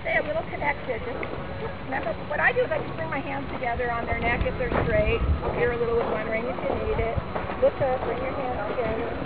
stay a little connected. Just remember, what I do is I just bring my hands together on their neck if they're straight. Here a little with one ring if you need it. Look up, bring your hands together.